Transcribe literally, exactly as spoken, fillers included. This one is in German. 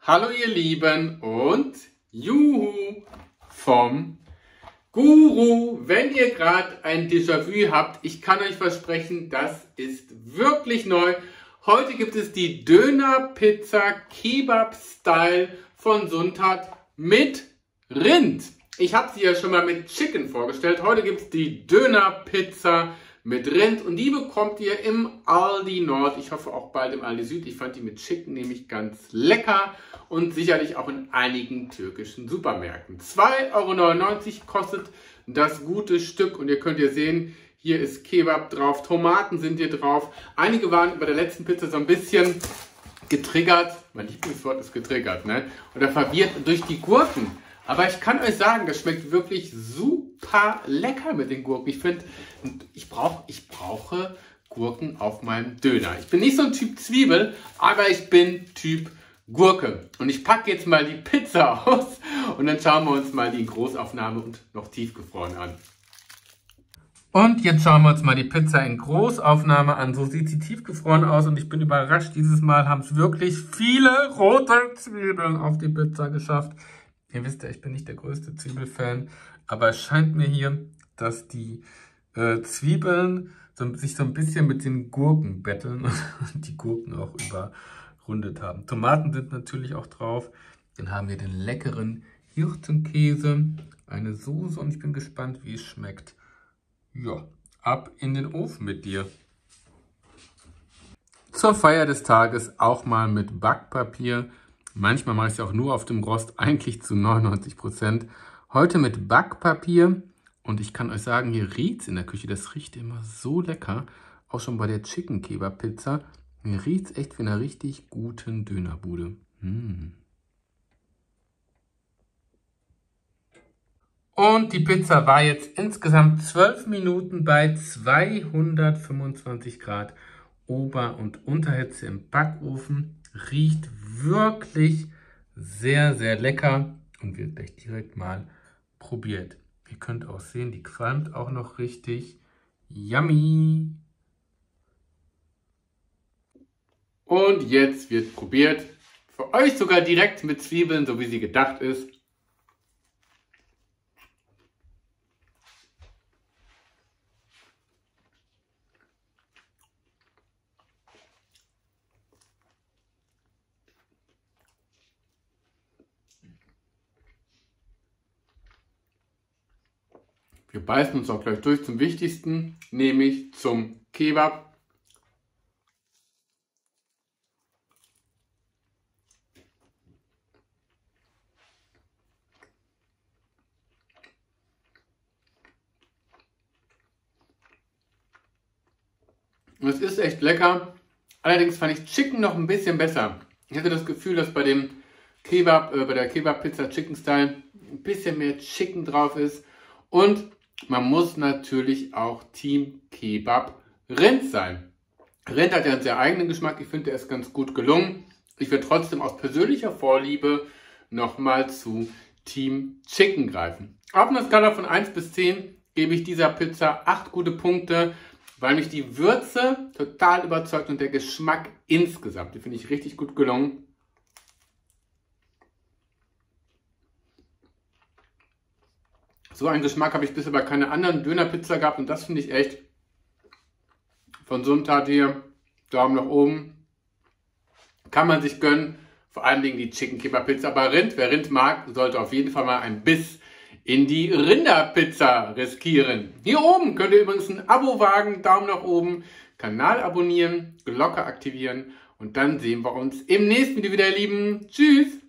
Hallo ihr Lieben und Juhu vom Guru. Wenn ihr gerade ein Déjà-vu habt, ich kann euch versprechen, das ist wirklich neu. Heute gibt es die Döner-Pizza Kebab-Style von Suntat mit Rind. Ich habe sie ja schon mal mit Chicken vorgestellt. Heute gibt es die Döner-Pizza mit Rind und die bekommt ihr im Aldi Nord. Ich hoffe auch bald im Aldi Süd. Ich fand die mit Chicken nämlich ganz lecker und sicherlich auch in einigen türkischen Supermärkten. zwei Euro neunundneunzig kostet das gute Stück und ihr könnt hier sehen, hier ist Kebab drauf, Tomaten sind hier drauf. Einige waren bei der letzten Pizza so ein bisschen getriggert. Mein Lieblingswort ist getriggert, ne? Oder verwirrt durch die Gurken. Aber ich kann euch sagen, das schmeckt wirklich super lecker mit den Gurken. Ich finde, ich, brauch, ich brauche Gurken auf meinem Döner. Ich bin nicht so ein Typ Zwiebel, aber ich bin Typ Gurke. Und ich packe jetzt mal die Pizza aus und dann schauen wir uns mal die Großaufnahme und noch tiefgefroren an. Und jetzt schauen wir uns mal die Pizza in Großaufnahme an. So sieht sie tiefgefroren aus und ich bin überrascht. Dieses Mal haben es wirklich viele rote Zwiebeln auf die Pizza geschafft. Ihr wisst ja, ich bin nicht der größte Zwiebelfan, aber es scheint mir hier, dass die äh, Zwiebeln so, sich so ein bisschen mit den Gurken betteln und die Gurken auch überrundet haben. Tomaten sind natürlich auch drauf. Dann haben wir den leckeren Hirtenkäse, eine Soße und ich bin gespannt, wie es schmeckt. Ja, ab in den Ofen mit dir. Zur Feier des Tages auch mal mit Backpapier. Manchmal mache ich es auch nur auf dem Rost, eigentlich zu neunundneunzig Prozent. Heute mit Backpapier und ich kann euch sagen, hier riecht es in der Küche, das riecht immer so lecker. Auch schon bei der Chicken Kebab Pizza. Hier riecht es echt wie in einer richtig guten Dönerbude. Mm. Und die Pizza war jetzt insgesamt zwölf Minuten bei zweihundertfünfundzwanzig Grad Ober- und Unterhitze im Backofen. Riecht wirklich sehr, sehr lecker und wird gleich direkt mal probiert. Ihr könnt auch sehen, die qualmt auch noch richtig. Yummy! Und jetzt wird probiert. Für euch sogar direkt mit Zwiebeln, so wie sie gedacht ist. Wir beißen uns auch gleich durch zum Wichtigsten, nämlich zum Kebab. Es ist echt lecker, allerdings fand ich Chicken noch ein bisschen besser. Ich hatte das Gefühl, dass bei dem Kebab, äh, bei der Kebab-Pizza Chicken Style ein bisschen mehr Chicken drauf ist. Und man muss natürlich auch Team Kebab Rind sein. Rind hat ja einen sehr eigenen Geschmack. Ich finde, der ist ganz gut gelungen. Ich werde trotzdem aus persönlicher Vorliebe nochmal zu Team Chicken greifen. Auf einer Skala von eins bis zehn gebe ich dieser Pizza acht gute Punkte, weil mich die Würze total überzeugt und der Geschmack insgesamt, die finde ich richtig gut gelungen. So einen Geschmack habe ich bisher bei keiner anderen Dönerpizza gehabt und das finde ich echt von Suntat hier. Daumen nach oben. Kann man sich gönnen. Vor allen Dingen die Chicken Kebab Pizza bei Rind. Wer Rind mag, sollte auf jeden Fall mal einen Biss in die Rinderpizza riskieren. Hier oben könnt ihr übrigens ein Abo wagen. Daumen nach oben. Kanal abonnieren, Glocke aktivieren und dann sehen wir uns im nächsten Video wieder, ihr Lieben. Tschüss!